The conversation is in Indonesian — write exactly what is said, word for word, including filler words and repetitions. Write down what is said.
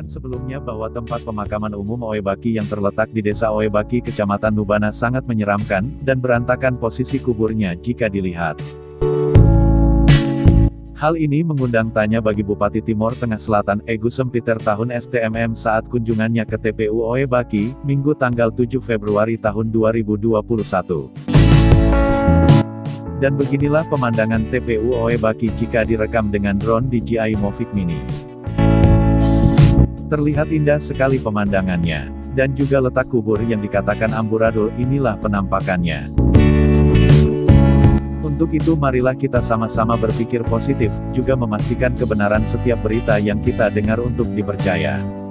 Diberitakan sebelumnya bahwa tempat pemakaman umum Oebaki yang terletak di Desa Oebaki Kecamatan Nubana sangat menyeramkan, dan berantakan posisi kuburnya jika dilihat. Hal ini mengundang tanya bagi Bupati Timor Tengah Selatan Egu Sempiter tahun S T M M saat kunjungannya ke T P U Oebaki, Minggu tanggal tujuh Februari tahun dua ribu dua puluh satu. Dan beginilah pemandangan T P U Oebaki jika direkam dengan drone D J I Mavic Mini. Terlihat indah sekali pemandangannya, dan juga letak kubur yang dikatakan amburadul, inilah penampakannya. Untuk itu marilah kita sama-sama berpikir positif, juga memastikan kebenaran setiap berita yang kita dengar untuk dipercaya.